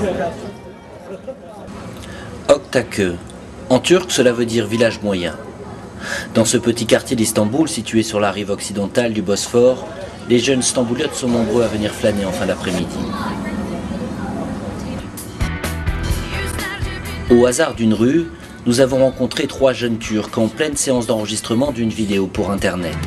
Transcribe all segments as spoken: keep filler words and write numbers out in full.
Oktakö. En turc, cela veut dire village moyen. Dans ce petit quartier d'Istanbul, situé sur la rive occidentale du Bosphore, les jeunes stambouliotes sont nombreux à venir flâner en fin d'après-midi. Au hasard d'une rue, nous avons rencontré trois jeunes Turcs en pleine séance d'enregistrement d'une vidéo pour Internet.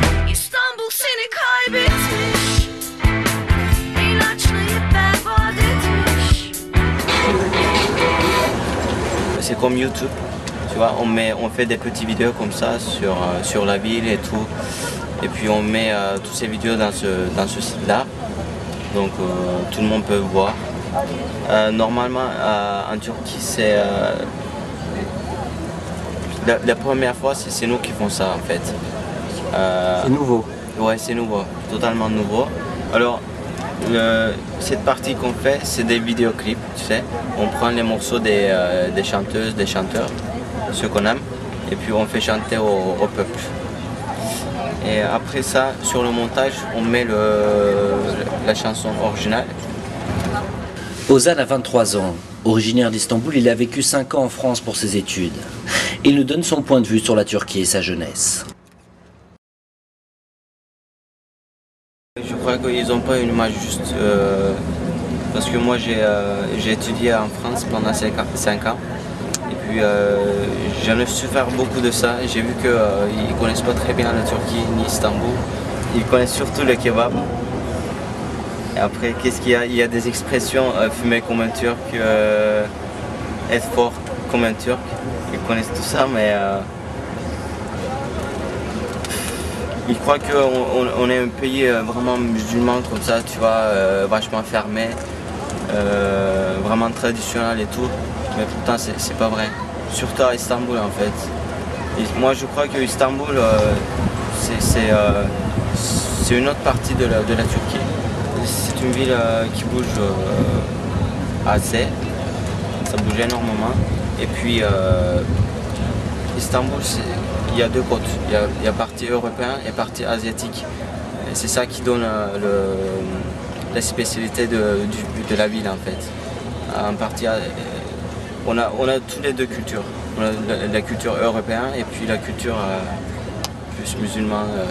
C'est comme YouTube, tu vois, on, met, on fait des petites vidéos comme ça sur, euh, sur la ville et tout. Et puis on met euh, toutes ces vidéos dans ce, dans ce site-là. Donc euh, tout le monde peut voir. Euh, normalement, euh, en Turquie, c'est... Euh, la, la première fois, c'est nous qui font ça en fait. Euh, c'est nouveau. Ouais, c'est nouveau, totalement nouveau. Alors, le, cette partie qu'on fait, c'est des vidéoclips, tu sais. On prend les morceaux des, euh, des chanteuses, des chanteurs, ceux qu'on aime, et puis on fait chanter au, au peuple. Et après ça, sur le montage, on met le, la chanson originale. Ozan a vingt-trois ans. Originaire d'Istanbul, il a vécu cinq ans en France pour ses études. Il nous donne son point de vue sur la Turquie et sa jeunesse. Je crois qu'ils n'ont pas une image juste, euh, parce que moi j'ai euh, étudié en France pendant cinq ans. Et puis euh, j'en ai su faire beaucoup de ça. J'ai vu qu'ils euh, ne connaissent pas très bien la Turquie ni Istanbul. Ils connaissent surtout le kebab. Et après, qu'est-ce qu'il y a? Il y a des expressions, euh, fumer comme un Turc, euh, être fort comme un Turc. Ils connaissent tout ça, mais euh, ils croient qu'on on est un pays vraiment musulman comme ça, tu vois, euh, vachement fermé, euh, vraiment traditionnel et tout. Mais pourtant, c'est pas vrai. Surtout à Istanbul, en fait. Et moi, je crois que Istanbul, euh, c'est euh, une autre partie de la, de la Turquie. C'est une ville euh, qui bouge euh, assez, ça bouge énormément. Et puis euh, Istanbul, il y a deux côtes, il y a, il y a partie européenne et partie asiatique. C'est ça qui donne euh, le, la spécialité de, de, de la ville en fait. En partie, on a, on a toutes les deux cultures. On a la, la culture européenne et puis la culture euh, plus musulmane. Euh,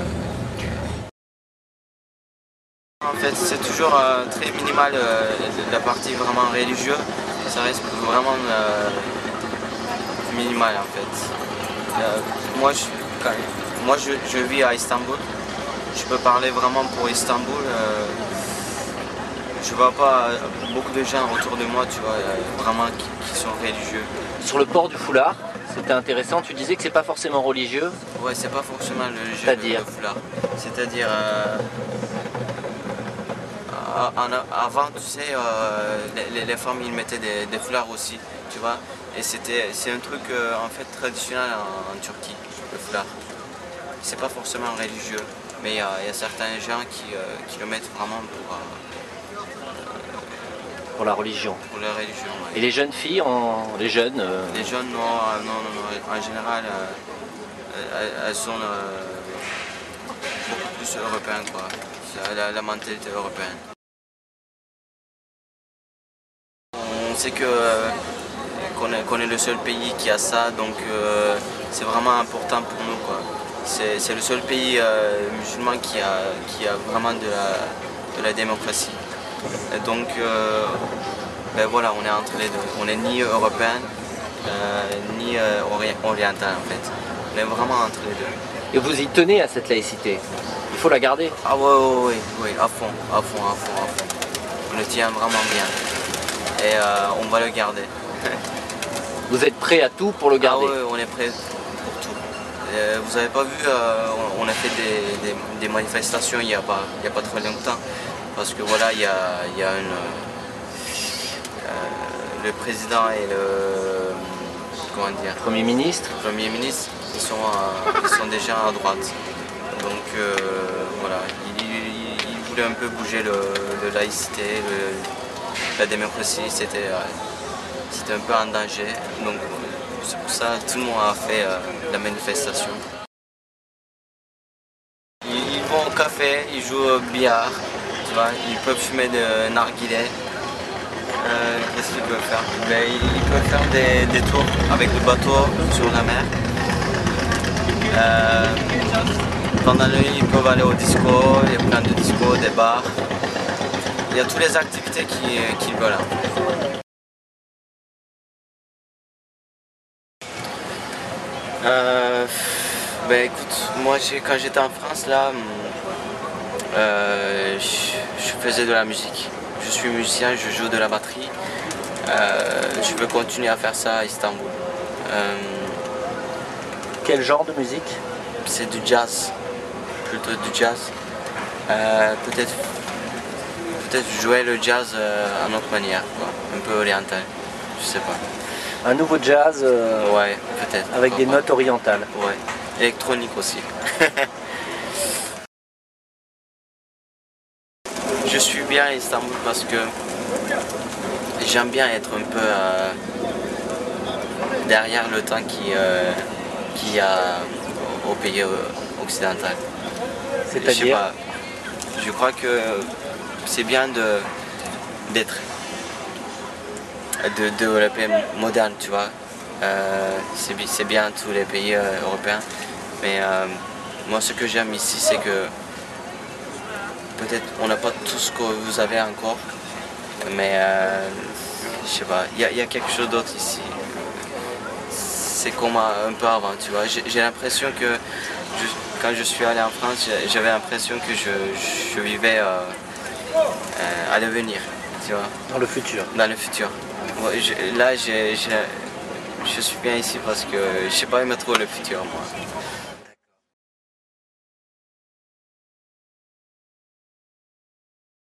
En fait, c'est toujours euh, très minimal euh, la partie vraiment religieuse, ça reste vraiment euh, minimal en fait. Euh, moi, je, quand, moi je, je vis à Istanbul, je peux parler vraiment pour Istanbul. Euh, je vois pas beaucoup de gens autour de moi, tu vois, euh, vraiment qui, qui sont religieux. Sur le port du foulard, c'était intéressant, tu disais que c'est pas forcément religieux. Ouais, c'est pas forcément religieux. C'est-à-dire le foulard. C'est-à-dire. Euh, En, avant, tu sais, euh, les, les femmes ils mettaient des, des foulards aussi, tu vois. Et c'est un truc euh, en fait traditionnel en, en Turquie, le foulard. C'est pas forcément religieux, mais il y, y a certains gens qui, euh, qui le mettent vraiment pour, euh, pour la religion. Pour la religion. Ouais. Et les jeunes filles, en, les jeunes euh... Les jeunes, non, euh, non, non, non, en général, euh, elles, elles sont euh, beaucoup plus européennes, quoi. La, la mentalité européenne. On sait que euh, qu'on est, qu'on est le seul pays qui a ça, donc euh, c'est vraiment important pour nous, quoi. C'est le seul pays euh, musulman qui a, qui a vraiment de la, de la démocratie. Et donc euh, ben voilà, on est entre les deux. On n'est ni européen euh, ni euh, oriental en fait. On est vraiment entre les deux. Et vous y tenez à cette laïcité? Il faut la garder? Ah ouais, ouais, ouais, ouais, à fond, à fond, à fond, à fond. On le tient vraiment bien. Et euh, on va le garder. Vous êtes prêt à tout pour le garder? Ah ouais, on est prêt pour tout. Euh, vous avez pas vu, euh, on a fait des, des, des manifestations il n'y a, pas, il y a pas très longtemps. Parce que voilà, il y a, il y a une, euh, le président et le comment dire, Premier ministre. Premier ministre, ils sont, euh, ils sont déjà à droite. Donc euh, voilà, il, il, il voulait un peu bouger le, le laïcité, le, la démocratie, c'était euh, un peu en danger. Donc c'est pour ça que tout le monde a fait euh, la manifestation. Ils, ils vont au café, ils jouent au billard, tu vois, ils peuvent fumer de narguilé. Euh, peut faire? Ben, il peut faire des, des tours avec le bateau sur la mer. Euh, pendant la nuit, ils peuvent aller au disco, il y a plein de discos, des bars. Il y a toutes les activités qu'ils qu'ils veulent. Euh, ben écoute, moi quand j'étais en France là, euh, je, je faisais de la musique. Je suis musicien, je joue de la batterie. Euh, je veux continuer à faire ça à Istanbul. Euh, Quel genre de musique? C'est du jazz, plutôt du jazz. Euh, peut-être peut-être jouer le jazz euh, à notre manière, quoi. Un peu oriental, je sais pas. Un nouveau jazz euh, ouais, peut-être. avec des pas. notes orientales. Ouais, électronique aussi. Je suis bien à Istanbul parce que j'aime bien être un peu euh, derrière le temps qu'il euh, qui y a au, au pays occidental. C'est-à-dire? Je, je crois que c'est bien de d'être de développer moderne, tu vois. Euh, c'est bien tous les pays euh, européens, mais euh, moi ce que j'aime ici c'est que peut-être on n'a pas tout ce que vous avez encore, mais euh, je sais pas, il y, y a quelque chose d'autre ici. C'est comme un peu avant, tu vois. J'ai l'impression que je, quand je suis allé en France, j'avais l'impression que je, je vivais euh, euh, à l'avenir, tu vois. Dans le futur. Dans le futur. Je, là, je, je, je suis bien ici parce que je sais pas aimer trop le futur, moi.